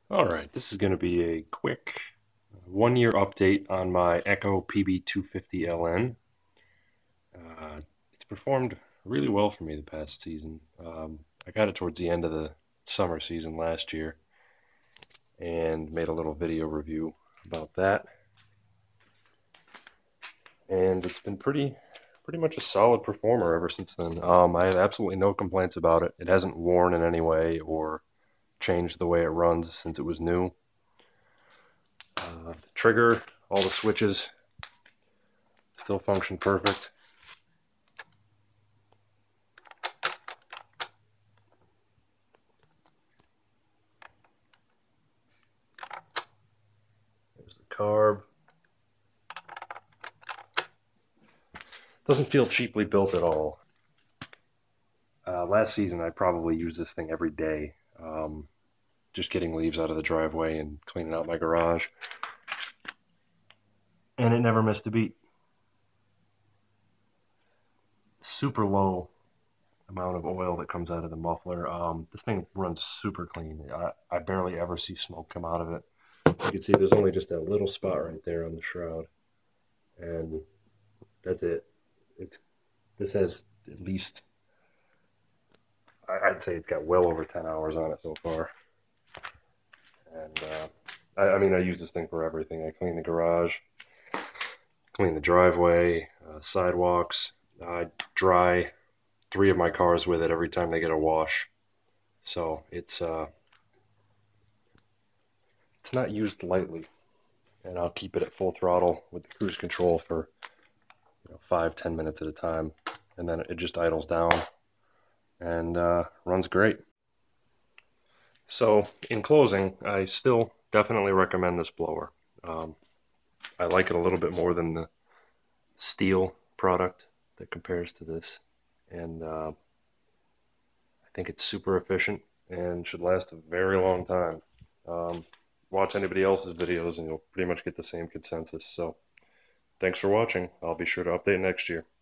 Alright, this is going to be a quick 1 year update on my Echo PB-250LN. It's performed really well for me the past season. I got it towards the end of the summer season last year and made a little video review about that. And it's been pretty much a solid performer ever since then. I have absolutely no complaints about it. It hasn't worn in any way or changed the way it runs since it was new. The trigger, all the switches still function perfect. There's the carb. Doesn't feel cheaply built at all. Last season I probably used this thing every day, just getting leaves out of the driveway and cleaning out my garage. And it never missed a beat. Super low amount of oil that comes out of the muffler. This thing runs super clean. I barely ever see smoke come out of it. You can see there's only just that little spot right there on the shroud. And that's it. This has at least, I'd say it's got well over 10 hours on it so far. And I mean, I use this thing for everything. I clean the garage, clean the driveway, sidewalks. I dry 3 of my cars with it every time they get a wash. So it's not used lightly. And I'll keep it at full throttle with the cruise control for 5-10 minutes at a time, and then it just idles down and runs great. So in closing, I still definitely recommend this blower. I like it a little bit more than the steel product that compares to this, and I think it's super efficient and should last a very long time. Watch anybody else's videos and you'll pretty much get the same consensus. So thanks for watching. I'll be sure to update next year.